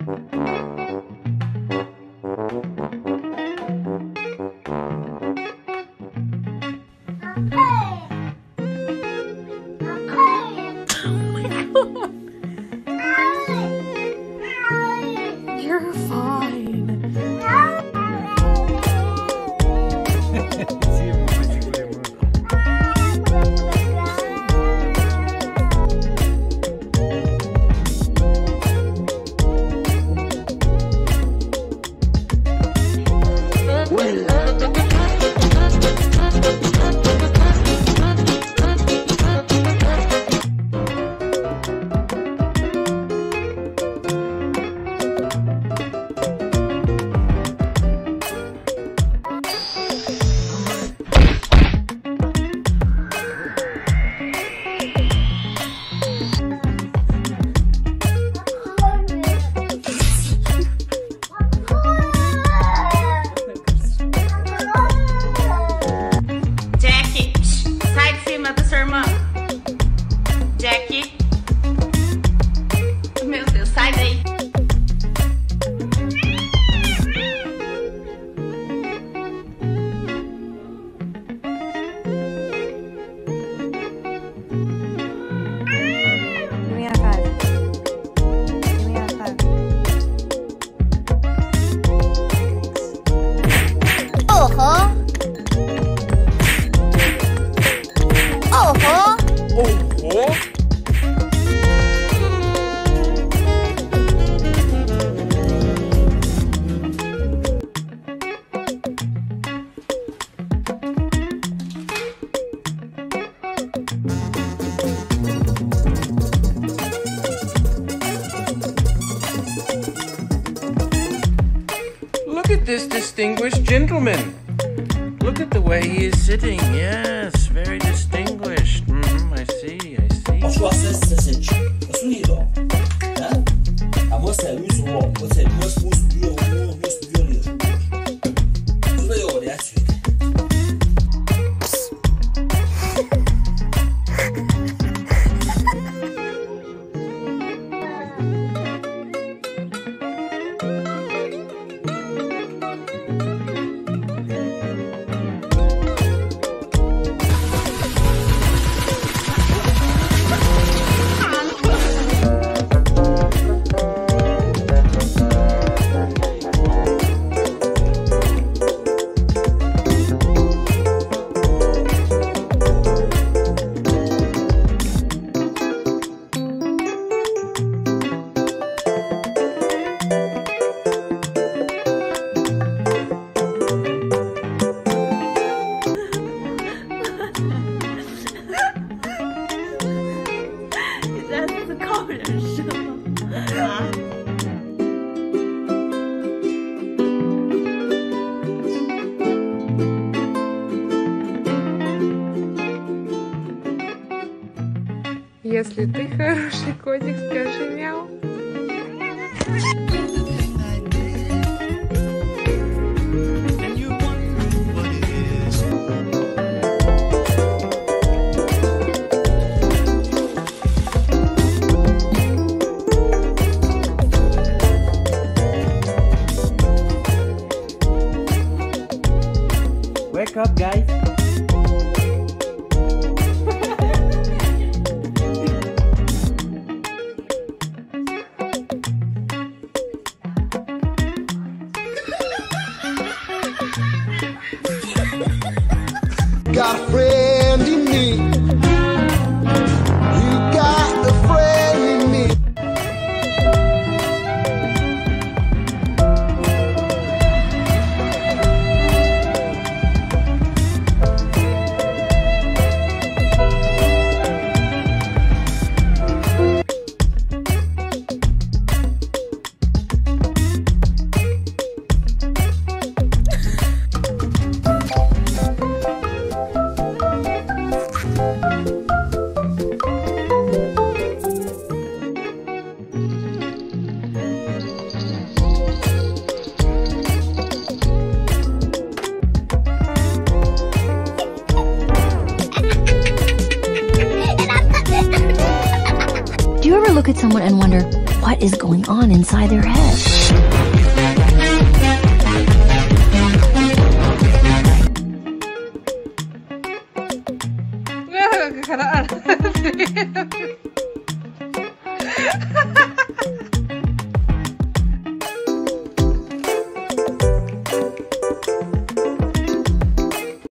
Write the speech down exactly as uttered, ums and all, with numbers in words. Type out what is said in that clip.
You're fine. Jackie. Meu Deus, sai daí. Give me a five. Give me a five. Uh-huh. Uh-huh. Oh, look at this distinguished gentleman. Look at the way he is sitting. Yes, very distinguished. Mm-hmm, I see, I see. 我说是是是，我说你懂，啊？啊，我是女主，我才我是我是女我我我是女的，除非我俩去。 Если ты хороший котик, скажи мяу. Wake up, guys. Got a friend in me. You got a friend in me. Do you ever look at someone and wonder, why what is going on inside their head. Keadaan.